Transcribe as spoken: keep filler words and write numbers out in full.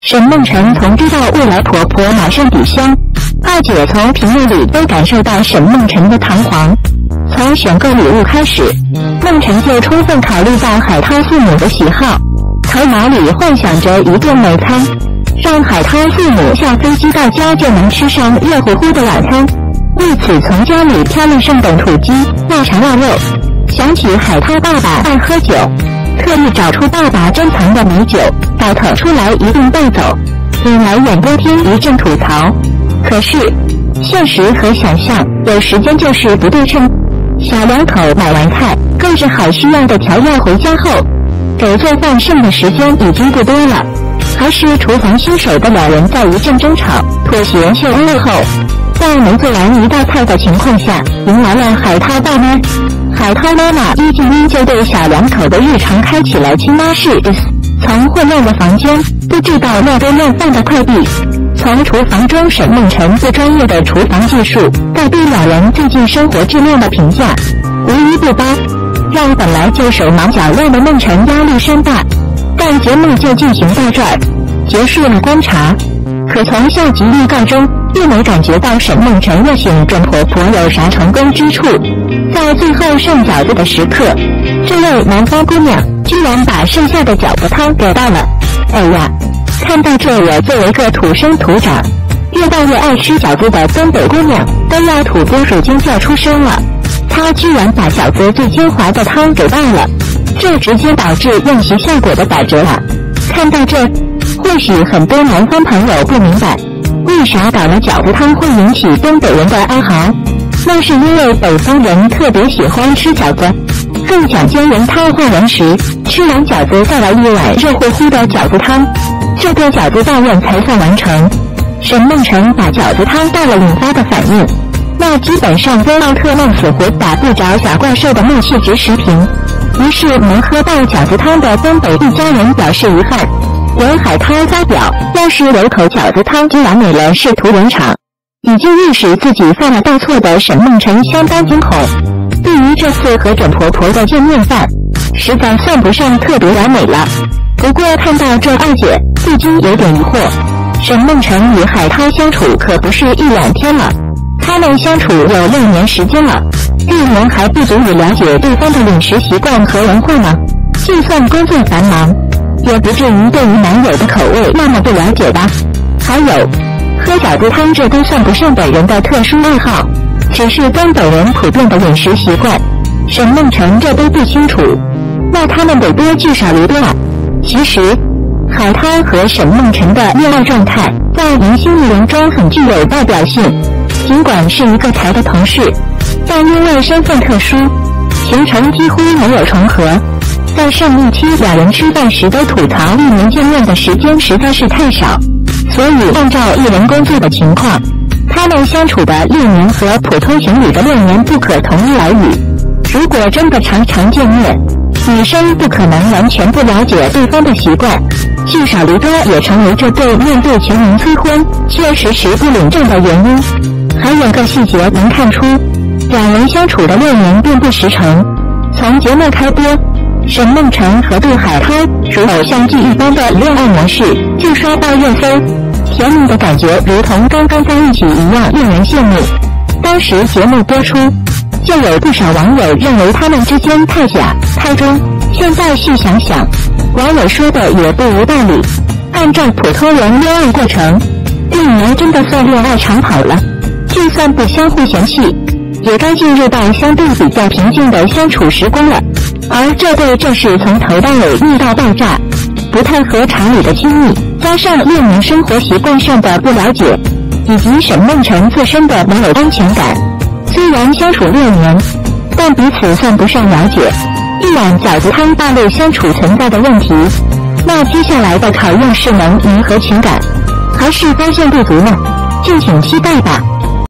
沈梦辰从知道未来婆婆马上抵消，二姐从屏幕里都感受到沈梦辰的堂皇。从选购礼物开始，梦辰就充分考虑到海涛父母的喜好，头脑里幻想着一顿美餐，让海涛父母下飞机到家就能吃上热乎乎的晚餐。为此从家里挑了上等土鸡、腊肠、腊肉。想起海涛爸爸爱喝酒，特意找出爸爸珍藏的美酒，倒腾出来一并带走，引来演播厅一阵吐槽。可是现实和想象有时间就是不对称，小两口买完菜购置好需要的调料回家后，给做饭剩的时间已经不多了，还是厨房新手的两人在一阵争吵、妥协秀恩爱后，在没做完一道菜的情况下，迎来了海涛爸妈。海涛妈妈一进屋就对小两口的日常开起了亲妈式，从混乱的房间布置到乱堆乱放的快递，从厨房中沈梦辰不专业的厨房技术到对两人最近生活质量的评价，无一不包，让本来就手忙脚乱的梦辰压力山大。但节目就进行到这儿，结束了观察。可从下集预告中并没感觉到沈梦辰热醒准婆婆有啥成功之处。在最后上饺子的时刻，这位南方姑娘居然把剩下的饺子汤给倒了。哎呀，看到这我作为个土生土长越大越爱吃饺子的东北姑娘都要吐波乳尖叫出声了。她居然把饺子最精华的汤给倒了，这直接导致宴席效果的打折了。看到这，或许很多南方朋友不明白为啥倒了饺子汤会引起东北人的哀嚎，那是因为北方人特别喜欢吃饺子，更讲究人汤换人食，吃完饺子再来一碗热乎乎的饺子汤，这个饺子大宴才算完成。沈梦辰把饺子汤倒了引发的反应，那基本上跟奥特曼死活打不着小怪兽的默契值持平。于是能喝到饺子汤的东北一家人表示遗憾，连海涛发表要是有口饺子汤就完美了试图圆场。已经意识自己犯了大错的沈梦辰相当惊恐，对于这次和准婆婆的见面饭实在算不上特别完美了。不过看到这二姐不禁有点疑惑，沈梦辰与海涛相处可不是一两天了，他们相处有六年时间了，六年还不足以了解对方的饮食习惯和文化吗？就算工作繁忙，也不至于对于男友的口味那么不了解吧。还有喝饺子汤这都算不上本人的特殊爱好，只是东北人普遍的饮食习惯，沈梦辰这都不清楚，那他们得多聚少离多啊。其实海涛和沈梦辰的恋爱状态在明星艺人中很具有代表性，尽管是一个台的同事，但因为身份特殊，行程几乎没有重合。在上一期两人吃饭时都吐槽一年见面的时间实在是太少，所以按照艺人工作的情况，他们相处的六年和普通情侣的六年不可同日而语。如果真的常常见面，女生不可能完全不了解对方的习惯，聚少离多也成为这对面对情人催婚却迟迟不领证的原因。还有个细节能看出，两人相处的六年并不实诚。从节目开播，沈梦辰和杜海涛如偶像剧一般的恋爱模式就刷爆热搜，甜蜜的感觉如同刚刚在一起一样令人羡慕。当时节目播出，就有不少网友认为他们之间太假太装，现在细想想，网友说的也不无道理。按照普通人恋爱过程，六年真的算恋爱长跑了，就算不相互嫌弃，也该进入到相对比较平静的相处时光了。而这对正是从头到尾腻到爆炸，不太合常理的亲密，加上六年生活习惯上的不了解，以及沈梦辰自身的没有安全感。虽然相处六年，但彼此算不上了解。一碗饺子汤暴露相处存在的问题，那接下来的考验是能弥合情感，还是发现不足呢？敬请期待吧。